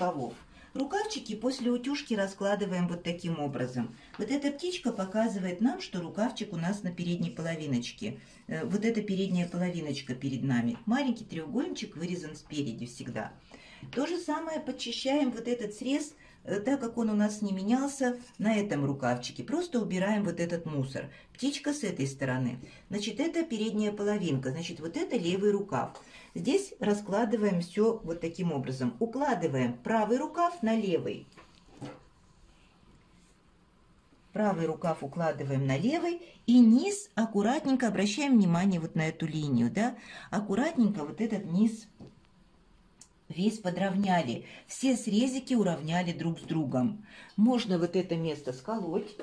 рукавов. Рукавчики после утюжки раскладываем вот таким образом. Вот эта птичка показывает нам, что рукавчик у нас на передней половиночке. Вот эта передняя половиночка перед нами. Маленький треугольничек вырезан спереди всегда. То же самое подчищаем вот этот срез, так как он у нас не менялся, на этом рукавчике. Просто убираем вот этот мусор. Птичка с этой стороны. Значит, это передняя половинка. Значит, вот это левый рукав. Здесь раскладываем все вот таким образом. Укладываем правый рукав на левый. Правый рукав укладываем на левый. И низ аккуратненько, обращаем внимание вот на эту линию, да? Аккуратненько вот этот низ весь подровняли. Все срезики уравняли друг с другом. Можно вот это место сколоть,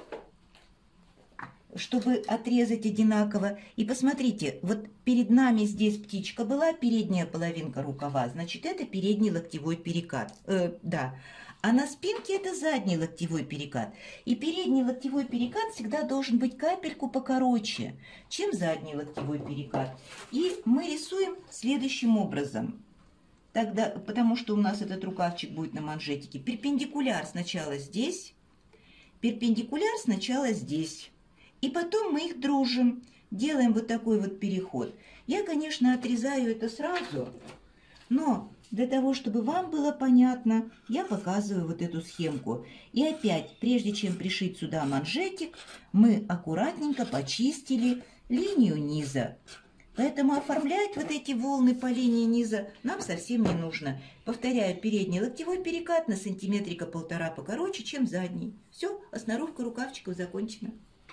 чтобы отрезать одинаково. И посмотрите, вот перед нами здесь птичка была, передняя половинка рукава, значит, это передний локтевой перекат. Да. А на спинке это задний локтевой перекат. И передний локтевой перекат всегда должен быть капельку покороче, чем задний локтевой перекат. И мы рисуем следующим образом. Тогда, потому что у нас этот рукавчик будет на манжетике. Перпендикуляр сначала здесь, перпендикуляр сначала здесь. И потом мы их дружим, делаем вот такой вот переход. Я, конечно, отрезаю это сразу, но для того, чтобы вам было понятно, я показываю вот эту схемку. И опять, прежде чем пришить сюда манжетик, мы аккуратненько почистили линию низа. Поэтому оформлять вот эти волны по линии низа нам совсем не нужно. Повторяю, передний локтевой перекат на сантиметрика 1,5 покороче, чем задний. Все, основка рукавчиков закончена.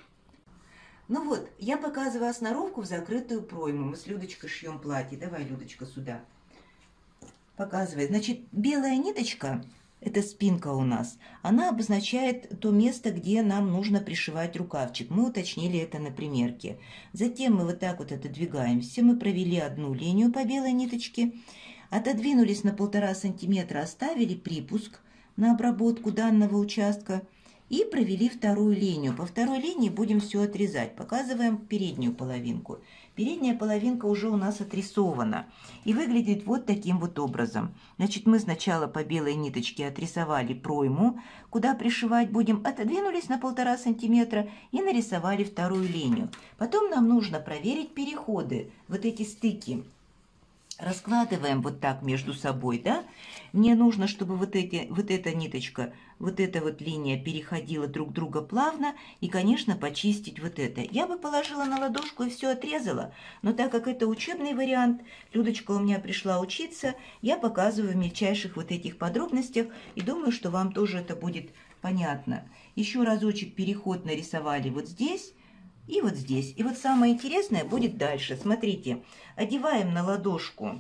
Ну вот, я показываю основку в закрытую пройму. Мы с Людочкой шьем платье. Давай, Людочка, сюда. Показывает. Значит, белая ниточка, это спинка у нас, она обозначает то место, где нам нужно пришивать рукавчик. Мы уточнили это на примерке. Затем мы вот так вот отодвигаемся. Мы провели одну линию по белой ниточке, отодвинулись на 1,5 сантиметра, оставили припуск на обработку данного участка. И провели вторую линию. По второй линии будем все отрезать. Показываем переднюю половинку. Передняя половинка уже у нас отрисована. И выглядит вот таким вот образом. Значит, мы сначала по белой ниточке отрисовали пройму, куда пришивать будем. Отодвинулись на 1,5 сантиметра и нарисовали вторую линию. Потом нам нужно проверить переходы, вот эти стыки. Раскладываем вот так между собой, да? Мне нужно, чтобы вот эта ниточка, вот эта вот линия переходила друг друга плавно и, конечно, почистить вот это. Я бы положила на ладошку и все отрезала, но так как это учебный вариант, Людочка у меня пришла учиться, я показываю в мельчайших вот этих подробностях и думаю, что вам тоже это будет понятно. Еще разочек переход нарисовали вот здесь. И вот здесь. И вот самое интересное будет дальше. Смотрите, одеваем на ладошку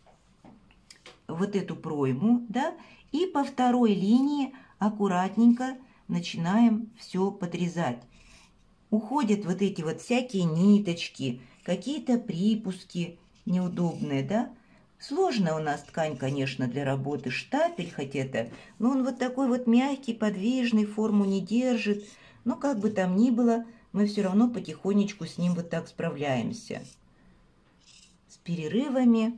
вот эту пройму, да, и по второй линии аккуратненько начинаем все подрезать. Уходят вот эти вот всякие ниточки, какие-то припуски неудобные, да. Сложная у нас ткань, конечно, для работы, штапель хоть это, но он вот такой вот мягкий, подвижный, форму не держит. Но как бы там ни было, мы все равно потихонечку с ним вот так справляемся. С перерывами.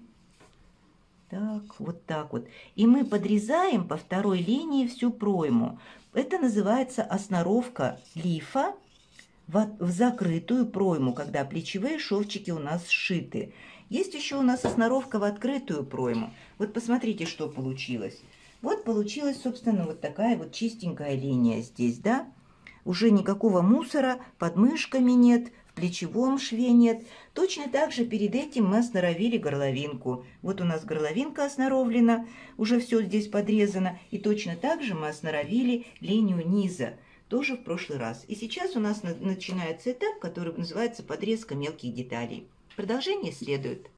Так, вот так вот. И мы подрезаем по второй линии всю пройму. Это называется осноровка лифа в закрытую пройму, когда плечевые шовчики у нас сшиты. Есть еще у нас осноровка в открытую пройму. Вот посмотрите, что получилось. Вот получилась, собственно, вот такая вот чистенькая линия здесь, да? Уже никакого мусора, под мышками нет, в плечевом шве нет. Точно так же перед этим мы осноровили горловинку. Вот у нас горловинка осноровлена, уже все здесь подрезано. И точно так же мы осноровили линию низа, тоже в прошлый раз. И сейчас у нас начинается этап, который называется подрезка мелких деталей. Продолжение следует.